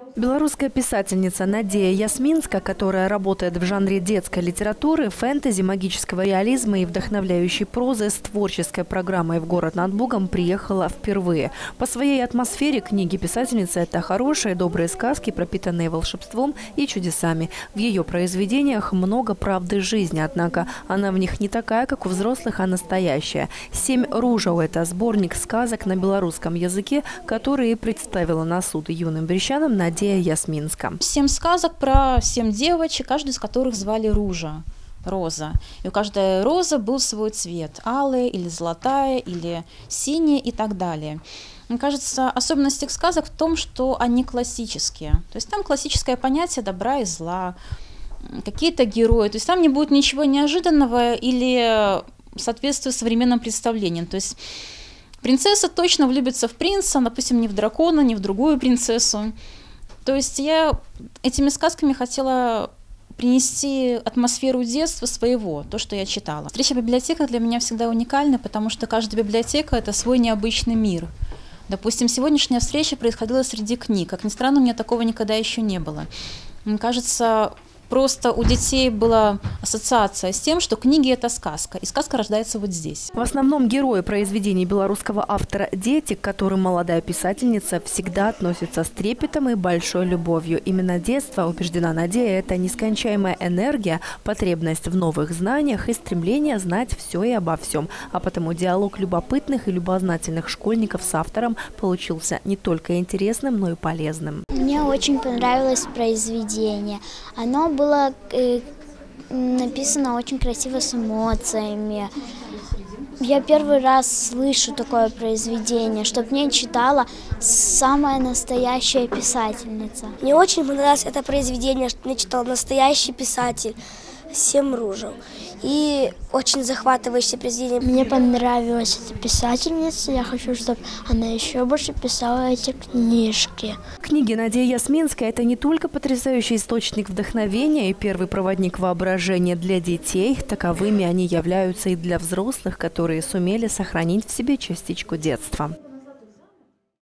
Белорусская писательница Надея Ясминска, которая работает в жанре детской литературы, фэнтези, магического реализма и вдохновляющей прозы, с творческой программой в город над Бугом приехала впервые. По своей атмосфере книги писательницы – это хорошие, добрые сказки, пропитанные волшебством и чудесами. В ее произведениях много правды жизни, однако она в них не такая, как у взрослых, а настоящая. «Семь ружев» – это сборник сказок на белорусском языке, который представила на суд юным брещанам Надея Ясминска. 7 сказок про 7 девочек, каждую из которых звали Ружа, Роза. И у каждой розы был свой цвет – алая или золотая, или синяя и так далее. Мне кажется, особенность этих сказок в том, что они классические. То есть там классическое понятие добра и зла, какие-то герои. То есть там не будет ничего неожиданного или соответствует современным представлениям. То есть принцесса точно влюбится в принца, допустим, не в дракона, не в другую принцессу. То есть я этими сказками хотела принести атмосферу детства своего, то, что я читала. Встреча в библиотеках для меня всегда уникальна, потому что каждая библиотека – это свой необычный мир. Допустим, сегодняшняя встреча происходила среди книг. Как ни странно, у меня такого никогда еще не было. Мне кажется, просто у детей была ассоциация с тем, что книги – это сказка, и сказка рождается вот здесь. В основном герои произведений белорусского автора – дети, к которым молодая писательница всегда относится с трепетом и большой любовью. Именно детство, убеждена Надея, это нескончаемая энергия, потребность в новых знаниях и стремление знать все и обо всем. А потому диалог любопытных и любознательных школьников с автором получился не только интересным, но и полезным. Мне очень понравилось произведение. Оно было написано очень красиво, с эмоциями. Я первый раз слышу такое произведение, чтобы мне читала самая настоящая писательница. Мне очень понравилось это произведение, что мне читал настоящий писатель «Семь ружев». И очень захватывающее произведение. Мне понравилась эта писательница. Я хочу, чтобы она еще больше писала эти книжки. Книги Надеи Ясминской – это не только потрясающий источник вдохновения и первый проводник воображения для детей. Таковыми они являются и для взрослых, которые сумели сохранить в себе частичку детства.